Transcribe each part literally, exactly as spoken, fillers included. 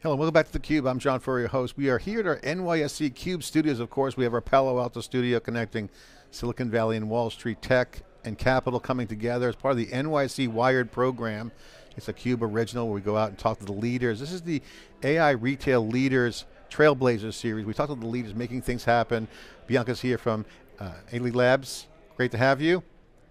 Hello, welcome back to theCUBE. I'm John Furrier, host. We are here at our N Y S E CUBE studios, of course. We have our Palo Alto studio connecting Silicon Valley and Wall Street tech and capital coming together as part of the N Y S E Wired program. It's a CUBE original where we go out and talk to the leaders. This is the A I Retail Leaders Trailblazers series. We talk to the leaders making things happen. Bianca's here from uh, Aily Labs. Great to have you.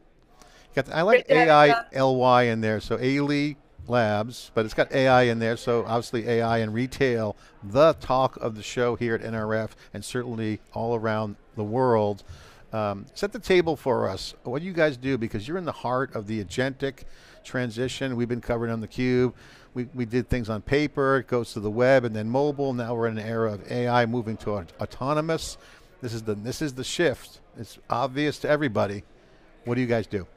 Got the, I like A I L Y in there, so Aily Labs, but it's got A I in there, so obviously A I and retail, the talk of the show here at N R F and certainly all around the world. Um, set the table for us. What do you guys do? Because you're in the heart of the agentic transition. We've been covering on theCUBE. We, we did things on paper, it goes to the web and then mobile. Now we're in an era of A I moving to autonomous. This is the, this is the shift. It's obvious to everybody. What do you guys do?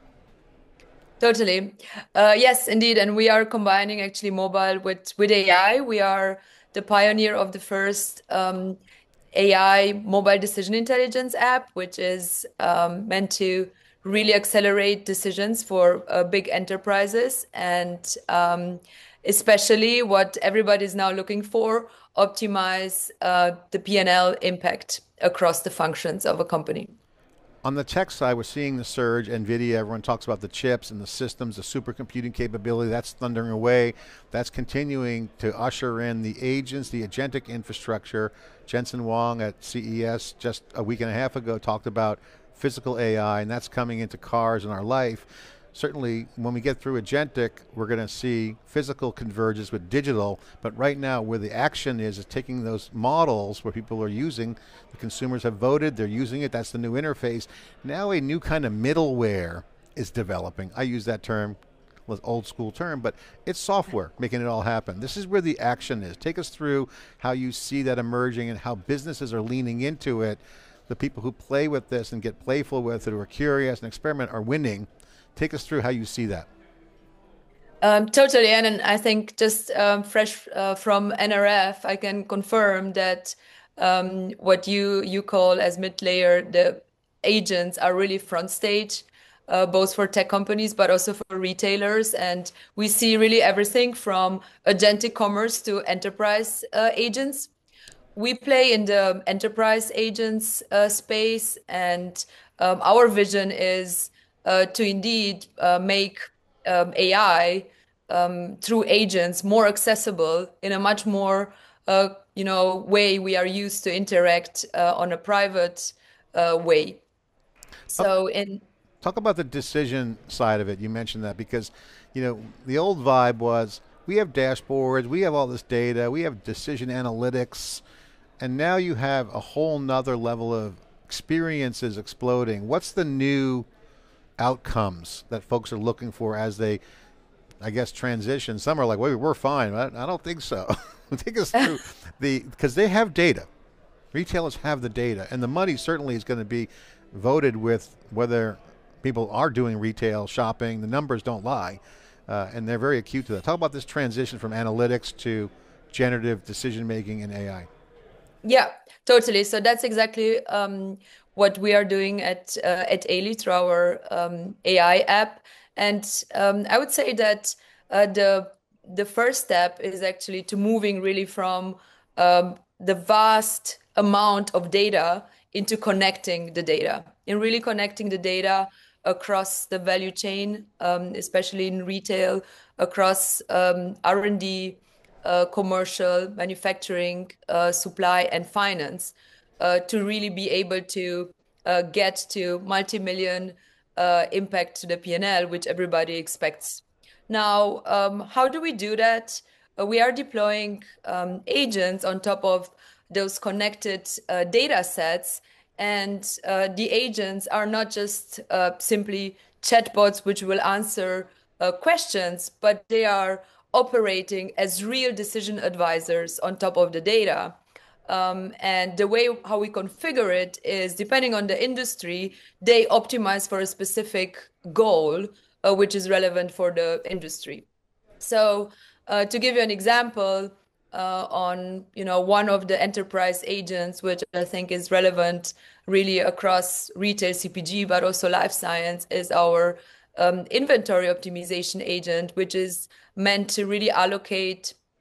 Totally. Uh, yes, indeed. And we are combining actually mobile with, with A I. We are the pioneer of the first um, A I mobile decision intelligence app, which is um, meant to really accelerate decisions for uh, big enterprises. And um, especially what everybody is now looking for, optimize uh, the P and L impact across the functions of a company. On the tech side, we're seeing the surge. NVIDIA, everyone talks about the chips and the systems, the supercomputing capability, that's thundering away. That's continuing to usher in the agents, the agentic infrastructure. Jensen Huang at C E S just a week and a half ago talked about physical A I, and that's coming into cars in our life. Certainly, when we get through agentic, we're going to see physical converges with digital, but right now where the action is, is taking those models where people are using, the consumers have voted, they're using it, that's the new interface. Now a new kind of middleware is developing. I use that term, was old school term, but it's software making it all happen. This is where the action is. Take us through how you see that emerging and how businesses are leaning into it. The people who play with this and get playful with it, who are curious and experiment, are winning. Take us through how you see that. Um, totally, and, and I think just um, fresh uh, from N R F, I can confirm that um, what you you call as mid-layer, the agents are really front stage, uh, both for tech companies, but also for retailers. And we see really everything from agentic commerce to enterprise uh, agents. We play in the enterprise agents uh, space, and um, our vision is Uh, to indeed uh, make um, A I um, through agents more accessible in a much more, uh, you know, way we are used to interact uh, on a private uh, way. So in talk about the decision side of it. You mentioned that because, you know, the old vibe was we have dashboards, we have all this data, we have decision analytics, and now you have a whole nother level of experiences exploding. What's the new outcomes that folks are looking for as they, I guess, transition? Some are like, well, we're fine. I, I don't think so. Take us through the, because they have data. Retailers have the data, and the money certainly is going to be voted with whether people are doing retail shopping. The numbers don't lie, uh, and they're very acute to that. Talk about this transition from analytics to generative decision making in A I. Yeah, totally. So that's exactly um, what we are doing at uh, at Aily through our um, A I app. And um, I would say that uh, the the first step is actually to moving really from um, the vast amount of data into connecting the data, and really connecting the data across the value chain, um, especially in retail, across um, R and D, Uh, commercial, manufacturing, uh, supply, and finance, uh, to really be able to uh, get to multi-million uh, impact to the P and L, which everybody expects. Now, um, how do we do that? Uh, we are deploying um, agents on top of those connected uh, data sets, and uh, the agents are not just uh, simply chatbots which will answer uh, questions, but they are operating as real decision advisors on top of the data. Um, and the way how we configure it is, depending on the industry, they optimize for a specific goal, uh, which is relevant for the industry. So uh, to give you an example, uh, on you know one of the enterprise agents, which I think is relevant really across retail, C P G, but also life science, is our um, inventory optimization agent, which is meant to really allocate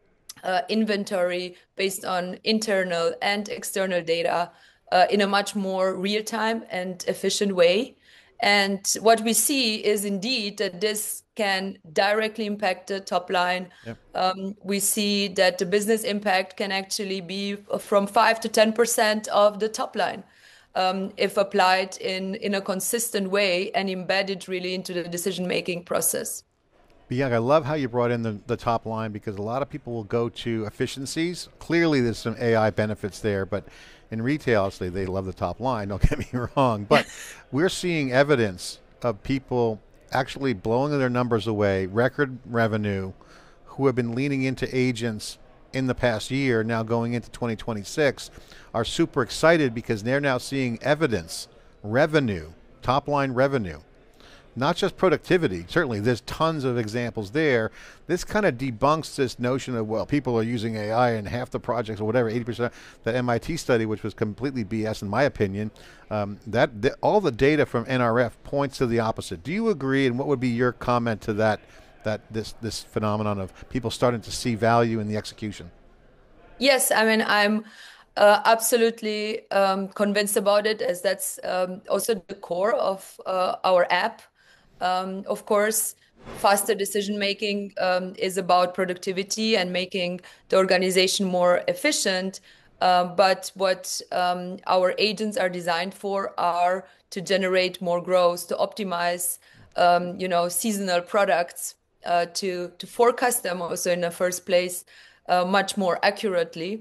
uh, inventory based on internal and external data uh, in a much more real-time and efficient way. And what we see is indeed that this can directly impact the top line. Yep. Um, we see that the business impact can actually be from five to ten percent of the top line. Um, if applied in, in a consistent way and embedded really into the decision-making process. Bianca, I love how you brought in the, the top line, because a lot of people will go to efficiencies. Clearly there's some A I benefits there, but in retail, obviously they love the top line, don't get me wrong. But we're seeing evidence of people actually blowing their numbers away, record revenue, who have been leaning into agents in the past year, now going into twenty twenty-six, are super excited because they're now seeing evidence, revenue, top line revenue. Not just productivity, certainly there's tons of examples there. This kind of debunks this notion of, well, people are using A I in half the projects or whatever, eighty percent. That M I T study, which was completely B S in my opinion, um, that th all the data from N R F points to the opposite. Do you agree, and what would be your comment to that, that this, this phenomenon of people starting to see value in the execution? Yes, I mean, I'm uh, absolutely um, convinced about it, as that's um, also the core of uh, our app. Um, of course, faster decision making um, is about productivity and making the organization more efficient. Uh, but what um, our agents are designed for are to generate more growth, to optimize, um, you know, seasonal products, uh, to to forecast them also in the first place uh, much more accurately,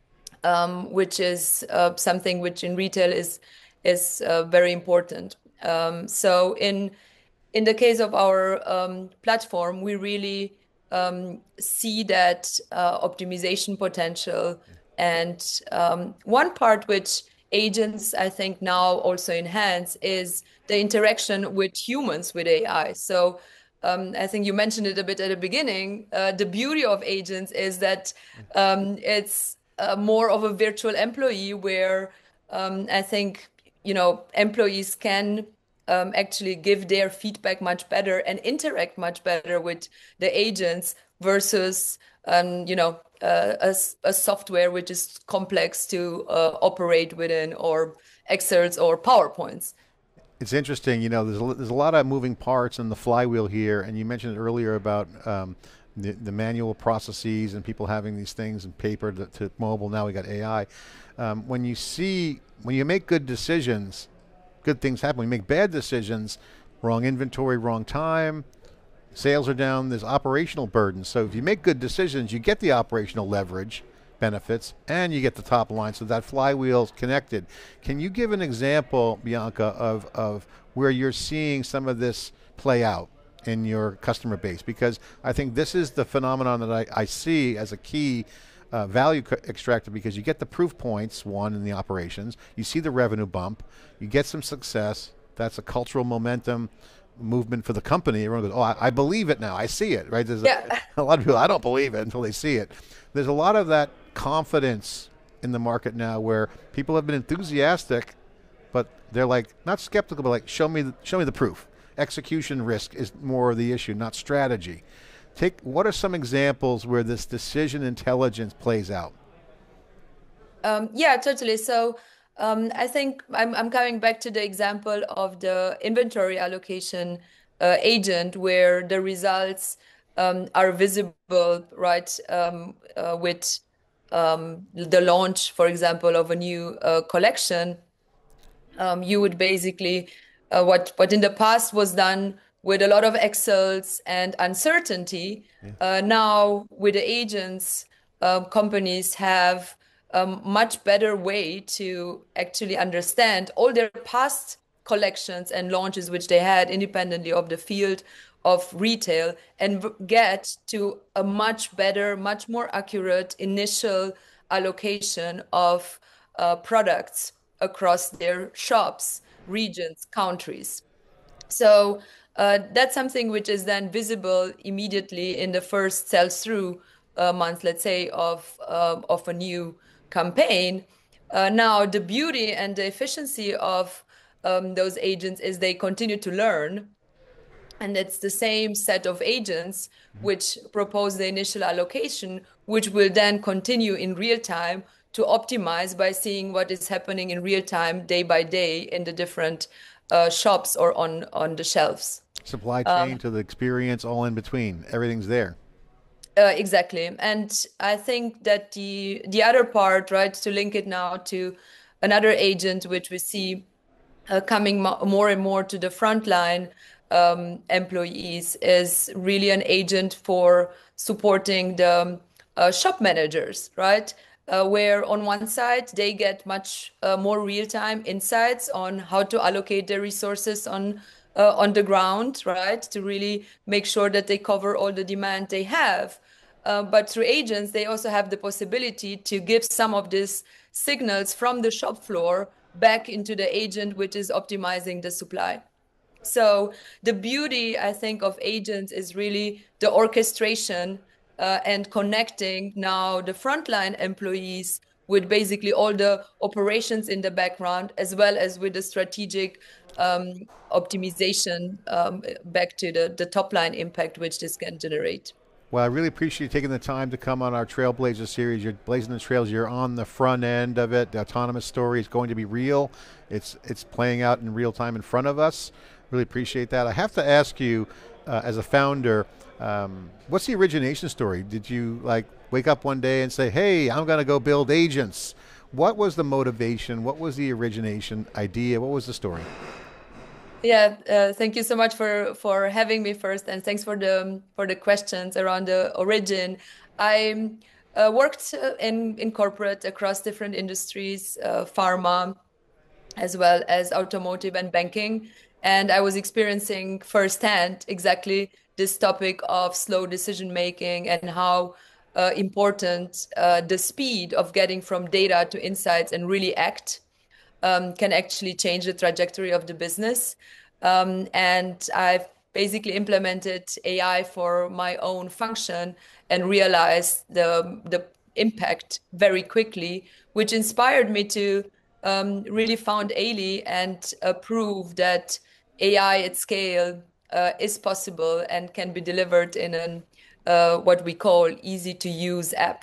um, which is uh, something which in retail is is uh, very important. Um, so in in the case of our um, platform, we really um, see that uh, optimization potential. And um, one part which agents, I think, now also enhance is the interaction with humans with A I. So um, I think you mentioned it a bit at the beginning. Uh, the beauty of agents is that um, it's uh, more of a virtual employee where um, I think, you know, employees can um, actually give their feedback much better and interact much better with the agents versus, um, you know, uh, a, a software which is complex to uh, operate within, or Excels or PowerPoints. It's interesting, you know, there's a, there's a lot of moving parts in the flywheel here, and you mentioned earlier about um, the, the manual processes and people having these things in paper to, to mobile. Now we got A I. Um, when you see, when you make good decisions, good things happen. When you make bad decisions, wrong inventory, wrong time, sales are down, there's operational burdens. So if you make good decisions, you get the operational leverage benefits and you get the top line, so that flywheel's connected. Can you give an example, Bianca, of, of where you're seeing some of this play out in your customer base? Because I think this is the phenomenon that I, I see as a key uh, value extractor, because you get the proof points, one, in the operations, you see the revenue bump, you get some success, that's a cultural momentum movement for the company. Everyone goes, oh, I, I believe it now, I see it, right? There's Yeah. a, a lot of people, I don't believe it until they see it. There's a lot of that confidence in the market now where people have been enthusiastic, but they're like, not skeptical, but like, show me the, show me the proof. Execution risk is more the issue, not strategy. Take, what are some examples where this decision intelligence plays out? Um, yeah, totally. So um, I think I'm, I'm coming back to the example of the inventory allocation uh, agent, where the results um, are visible, right, um, uh, with um, the launch, for example, of a new uh, collection. Um, you would basically, uh, what, what in the past was done with a lot of Excels and uncertainty, Yeah. uh, now with the agents, uh, companies have a much better way to actually understand all their past collections and launches which they had independently of the field of retail, and v- get to a much better, much more accurate initial allocation of uh, products across their shops, regions, countries. So uh, that's something which is then visible immediately in the first sell-through uh, month, let's say, of uh, of a new campaign. Uh, now, the beauty and the efficiency of um, those agents is they continue to learn, And it's the same set of agents which propose the initial allocation, which will then continue in real time to optimize by seeing what is happening in real time, day by day, in the different uh, shops or on, on the shelves. Supply chain to the experience, all in between. Everything's there. Uh, exactly. And I think that the the other part, right, to link it now to another agent, which we see uh, coming mo more and more to the frontline um, employees, is really an agent for supporting the uh, shop managers, right? Uh, where on one side they get much uh, more real-time insights on how to allocate their resources on uh, on the ground, right? To really make sure that they cover all the demand they have. Uh, but through agents, they also have the possibility to give some of these signals from the shop floor back into the agent, which is optimizing the supply. So the beauty, I think, of agents is really the orchestration uh, and connecting now the frontline employees with basically all the operations in the background, as well as with the strategic um, optimization um, back to the, the top line impact which this can generate. Well, I really appreciate you taking the time to come on our Trailblazer series. You're blazing the trails. You're on the front end of it. The autonomous story is going to be real. It's it's playing out in real time in front of us. Really appreciate that. I have to ask you, uh, as a founder, um, what's the origination story? Did you like wake up one day and say, "Hey, I'm going to go build agents"? What was the motivation? What was the origination idea? What was the story? Yeah, uh, thank you so much for for having me first, and thanks for the for the questions around the origin. I uh, worked in in corporate across different industries, uh, pharma, as well as automotive and banking, and I was experiencing firsthand exactly this topic of slow decision making and how uh, important uh, the speed of getting from data to insights and really act Um, can actually change the trajectory of the business. Um, and I've basically implemented A I for my own function and realized the, the impact very quickly, which inspired me to um, really found Aily and uh, prove that A I at scale uh, is possible and can be delivered in an, uh, what we call easy to use app.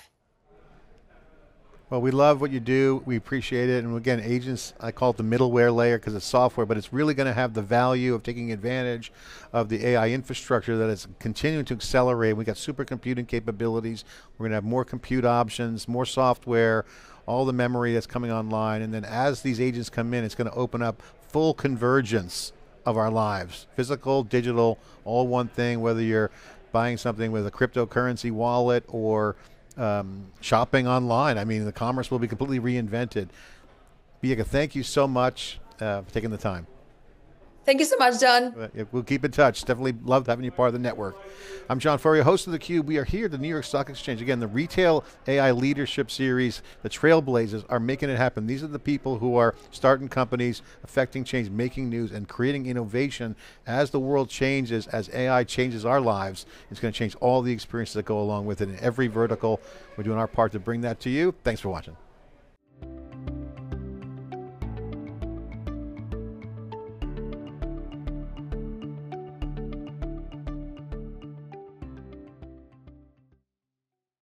Well, we love what you do. We appreciate it. And again, agents, I call it the middleware layer because it's software, but it's really going to have the value of taking advantage of the A I infrastructure that is continuing to accelerate. We got supercomputing capabilities. We're going to have more compute options, more software, all the memory that's coming online. And then as these agents come in, it's going to open up full convergence of our lives. Physical, digital, all one thing, whether you're buying something with a cryptocurrency wallet or Um, shopping online. I mean, the commerce will be completely reinvented. Bianca, thank you so much uh, for taking the time. Thank you so much, John. Uh, we'll keep in touch. Definitely loved having you part of the network. I'm John Furrier, host of theCUBE. We are here at the New York Stock Exchange. Again, the Retail A I Leadership Series, the Trailblazers are making it happen. These are the people who are starting companies, affecting change, making news, and creating innovation as the world changes, as A I changes our lives. It's going to change all the experiences that go along with it in every vertical. We're doing our part to bring that to you. Thanks for watching.